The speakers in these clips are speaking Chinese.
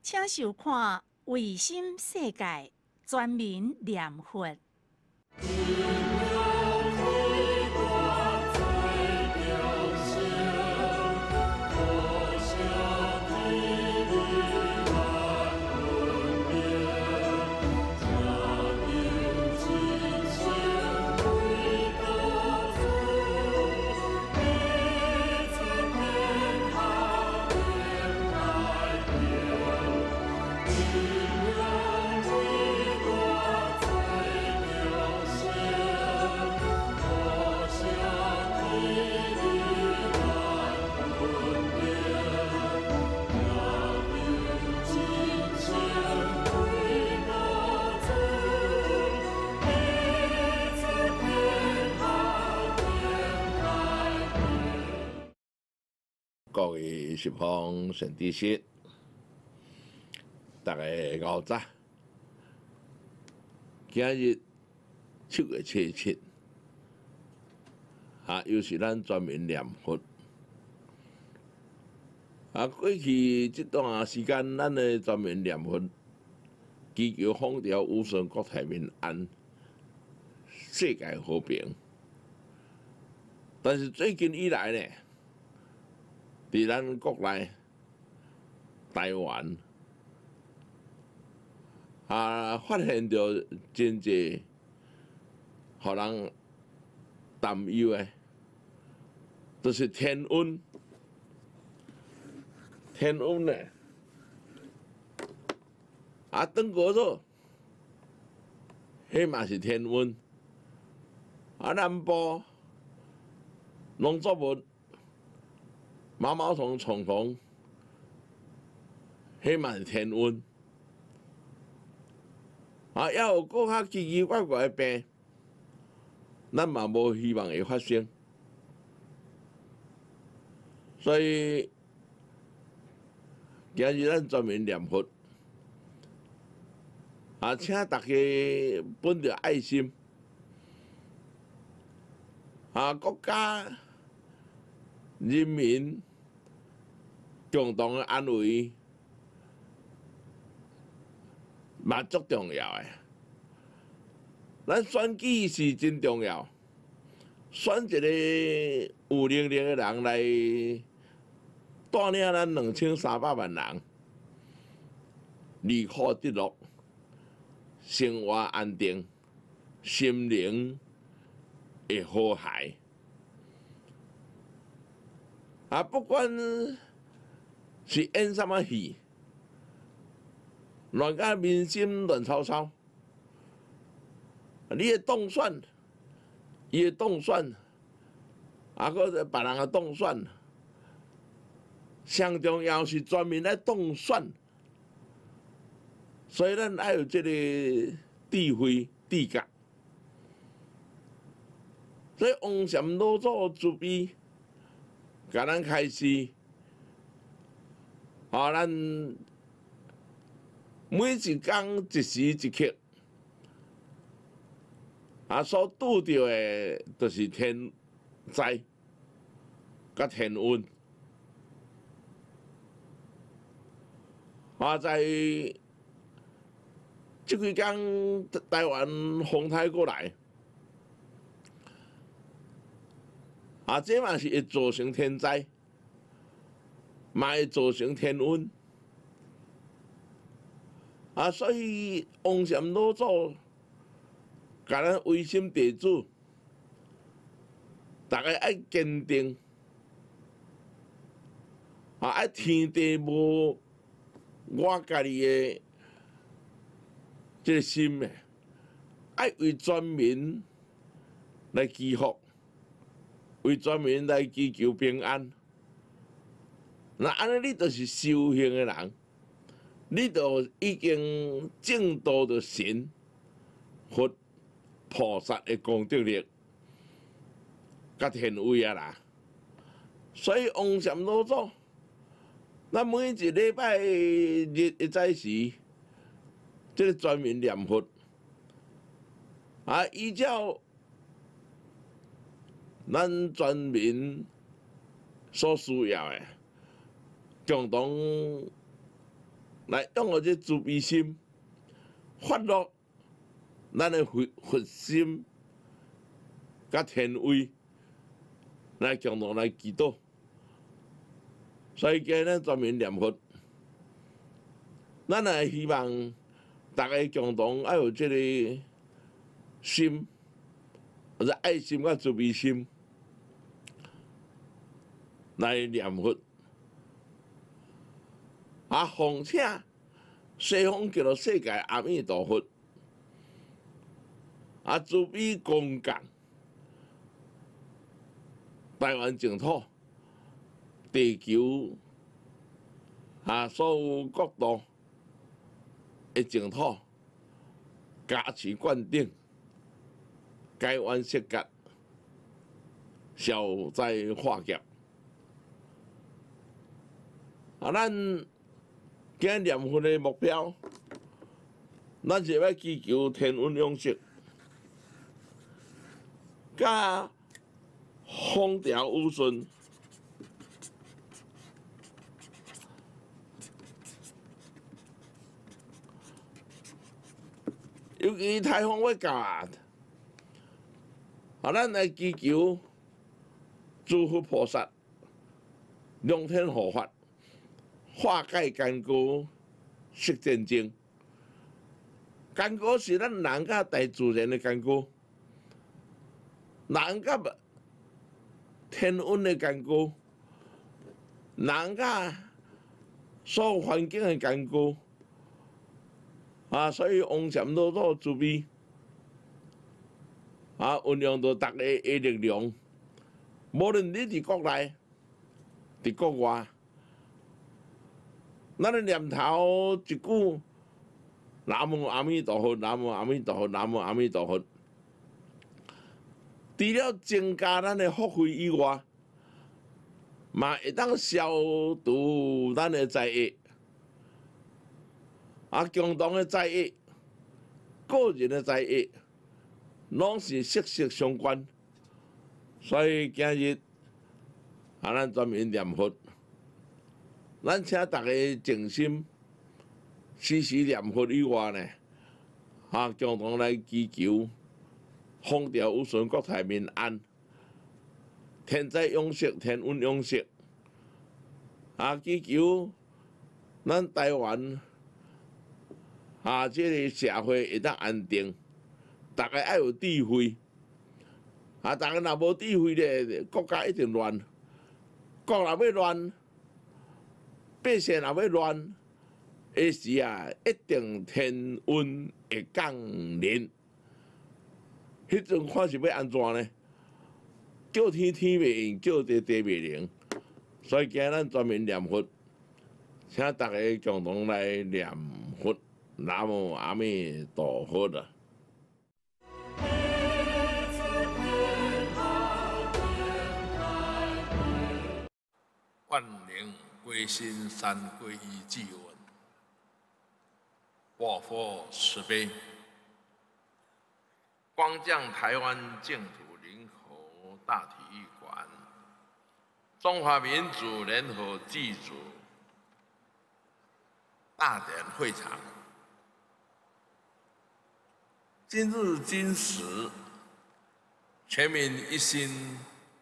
请收看卫星世界全民念佛。 各位十方善知识，大家午早。今日7月7日，又是咱全民念佛。过去这段时间，咱的全民念佛，祈求风调雨顺、国泰民安、世界和平。但是最近以来呢，伫咱国内、台湾发现着真侪互人担忧的，就是天温。天温呢，登过咗，迄嘛是天温。南部农作物毛毛虫、虫虫，迄嘛是天温。也有搁较奇奇怪怪的病，咱嘛无希望会发生。所以今日咱全民念佛，请大家本着爱心，国家人民共同的安危，嘛足重要的。咱选举是真重要，选一个有能力的人来带领咱2300万人，离苦得乐，生活安定，心灵会和谐。不管是演什么戏，乱甲民心乱糟糟，你会当选，伊会当选，搁别人会当选。上重要是全民来当选，所以咱要有这个智慧智觉。所以王禅老祖慈悲，甲咱开示，咱每一工一时一刻，所拄到的就是天灾甲天温。在这几天台湾风台过来，这嘛是会造成天灾，嘛会造成天温。所以王禅老祖甲咱微心弟子，大家爱坚定，爱天地无我家己的这个心呢，爱为全民来祈福，为全民来祈求平安。那安尼你就是修行的人，你就已经证到着神、佛、菩萨的功德力，甲天威啊啦。所以王禅老祖，咱每一礼拜日的早时，这个全民念佛，依照咱全民所需要的，共同来用我这慈悲心，发落咱的佛心，甲天威，来共同来祈祷。所以今日咱专门念佛，咱也希望大家共同要有这个心，或者爱心甲慈悲心来念佛。奉请西方极乐世界阿弥陀佛，慈悲公降台湾净土、地球所有国度的净土，加持灌顶，改弯设觉，消灾化劫。咱今日念佛的目标，咱是要祈求天运永息，甲风调雨顺，尤其台风要到，咱来祈求诸佛菩萨龙天护法。化解干戈，息战争。干戈是咱人甲大自然的干戈，人甲天运的干戈，人甲所有环境的干戈。所以王禅老祖慈悲，运用到大家的力量，无论你伫国内，伫国外。咱的念头一句“南无阿弥陀佛，南无阿弥陀佛，南无阿弥陀佛”，除了增加咱的福慧以外，嘛会当消除咱的灾厄，共同的灾厄、个人的灾厄，拢是息息相关。所以今日咱专门念佛。咱请大家静心，时时念佛以外呢，共同来祈求风调雨顺、国泰民安、天灾永息、天运永息。祈求咱台湾这个社会会当安定，大家要有智慧。大家若无智慧咧，国家一定乱。国若要乱，百姓若要乱，下时一定天运会降临。迄阵看是要安怎呢？叫天天袂应，叫地地袂灵。所以今日咱专门念佛，请大家共同来念佛，南无阿弥陀佛啦。 万灵归心，三皈依祭文，我佛慈悲，光降台湾净土林口大体育馆，中华民族联合祭祖大典会场。今日今时，全民一心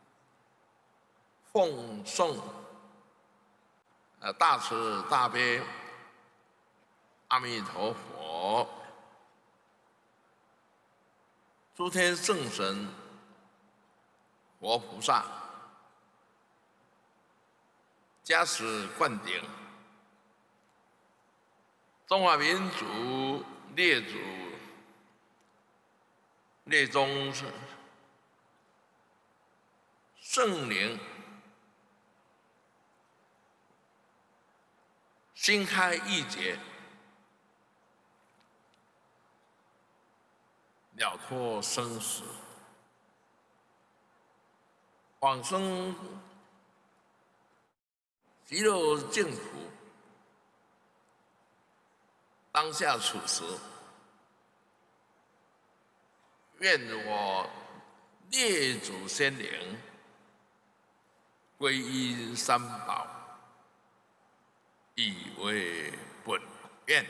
奉诵大慈大悲阿弥陀佛，诸天圣神、佛菩萨加持灌顶，中华民族列祖列宗圣灵心开意解，了脱生死，往生极乐净土。当下此时，愿我列祖先灵皈依三宝，以为本。 愿。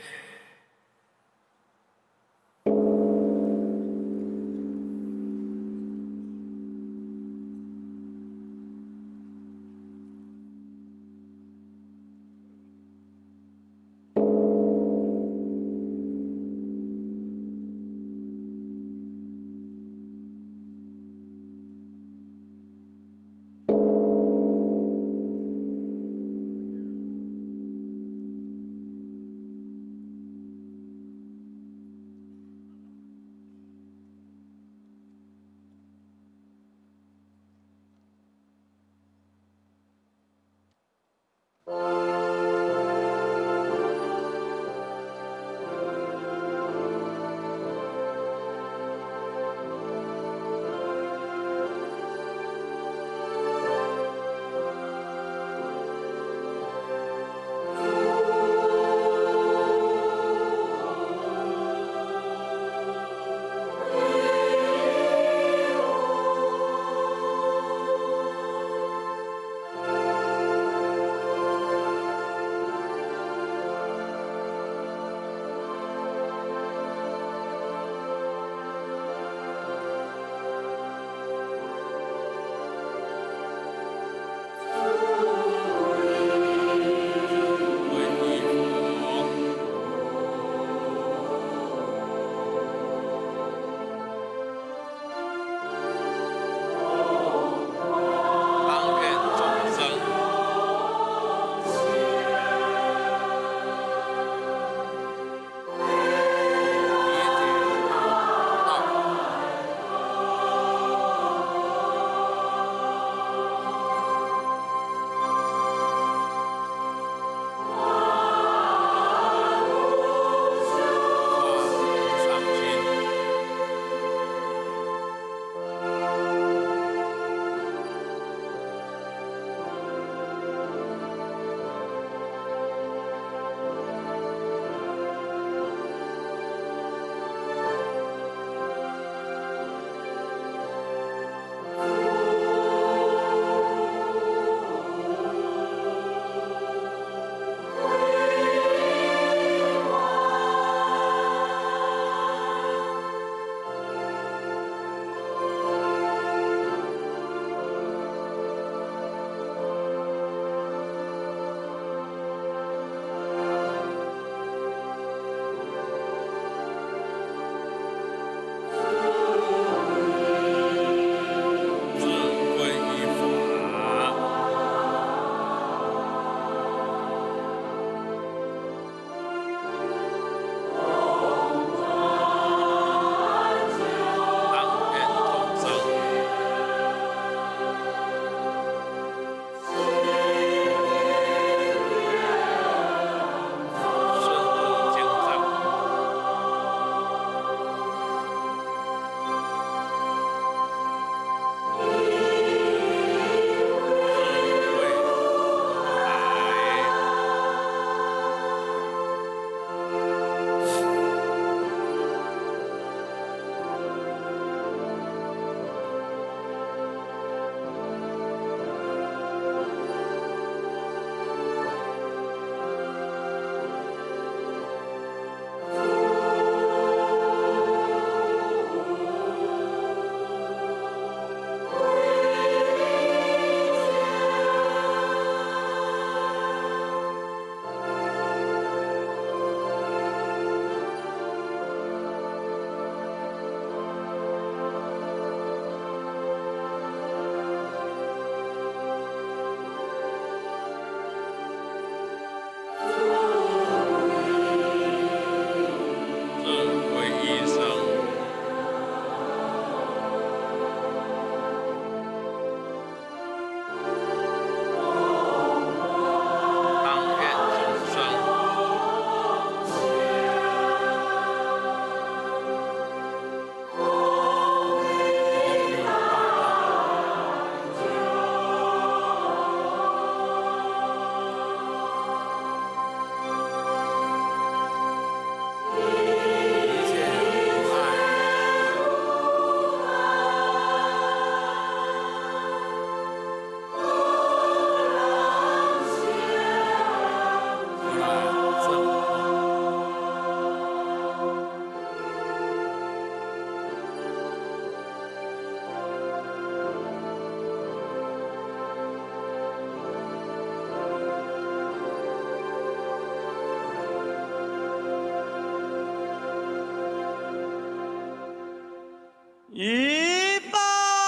一拜，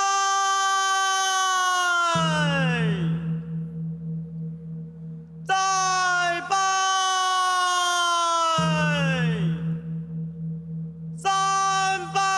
再拜，三拜。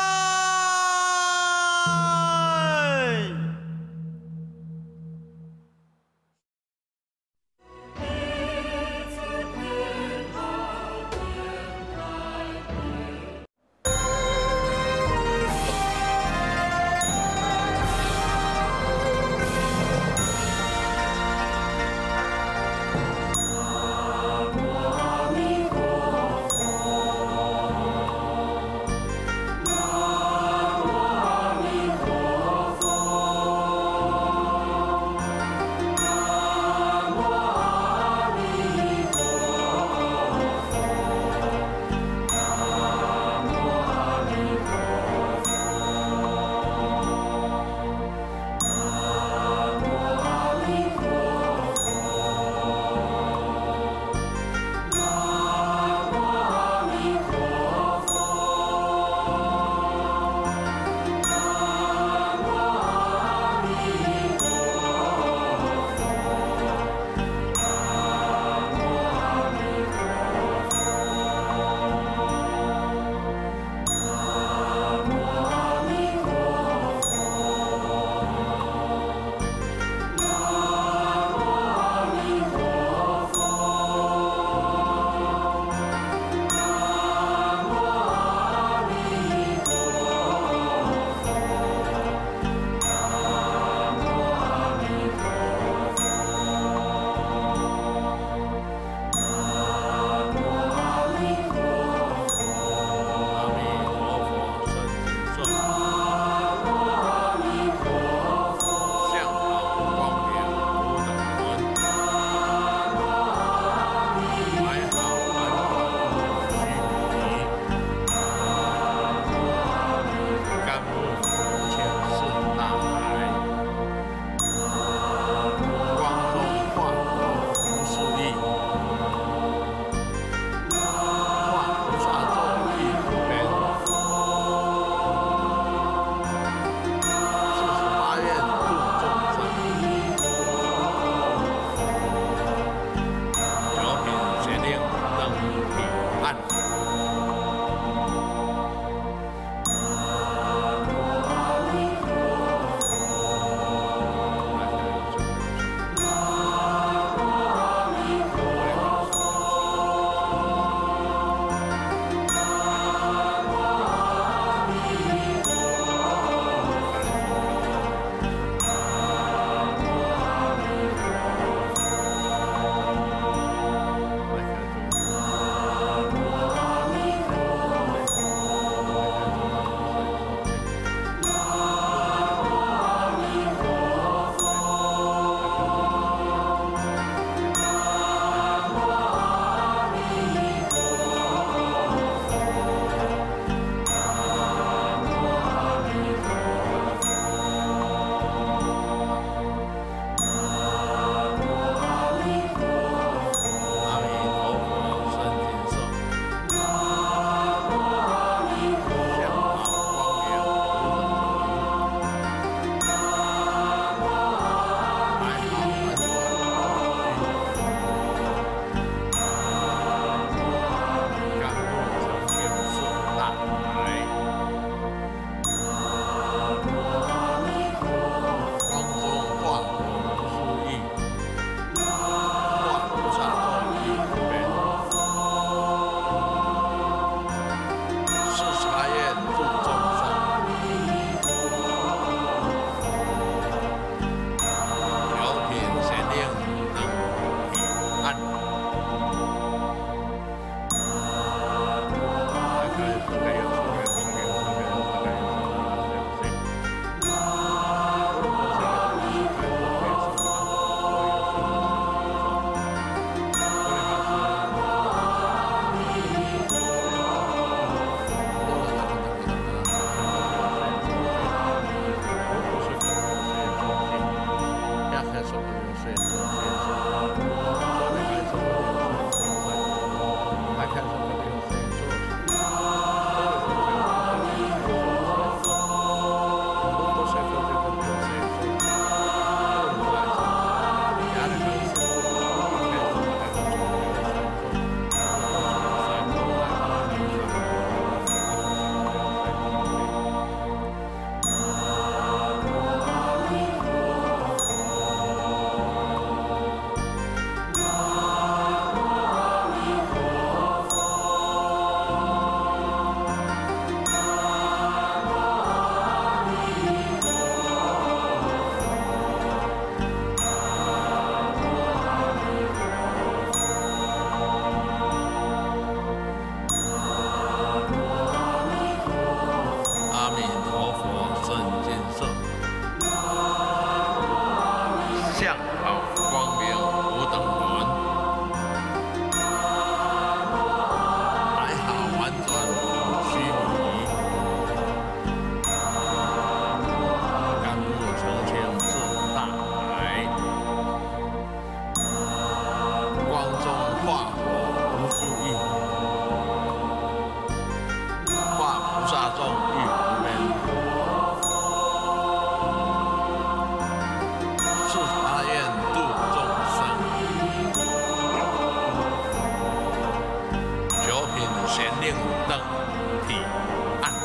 显令灯体暗。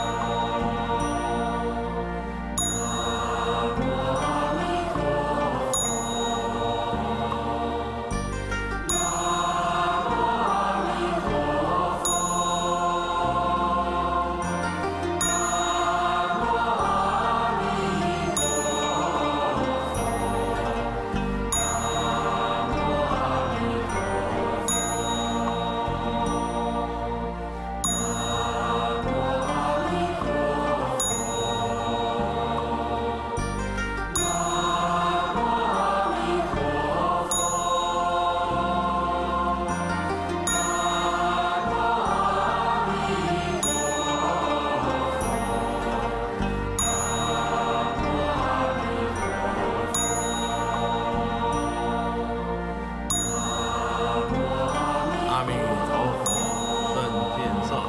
阿弥陀佛，圣见色，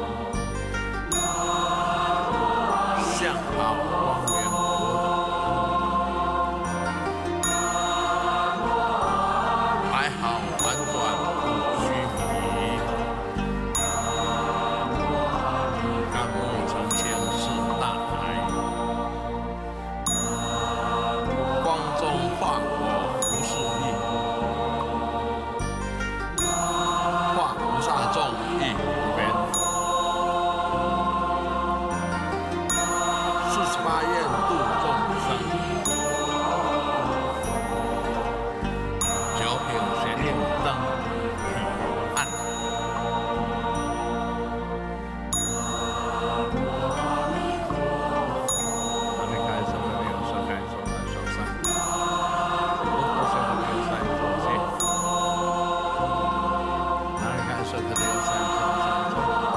相好光明佛土，摆好反转不虚弥，甘木澄清是大海，光中化我无是意。菩萨众亦无边，48愿度众生，9品显令灯体暗。阿弥开手可流，手开手来手上，不手可流在手心。手可得有三手，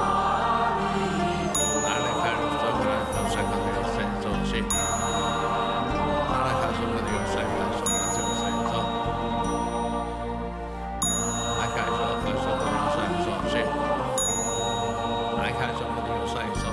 拿来看手可来手可得有三手心，拿来看手可得有三手可得有三手，来看手可得有三手心，来看手可得有三手。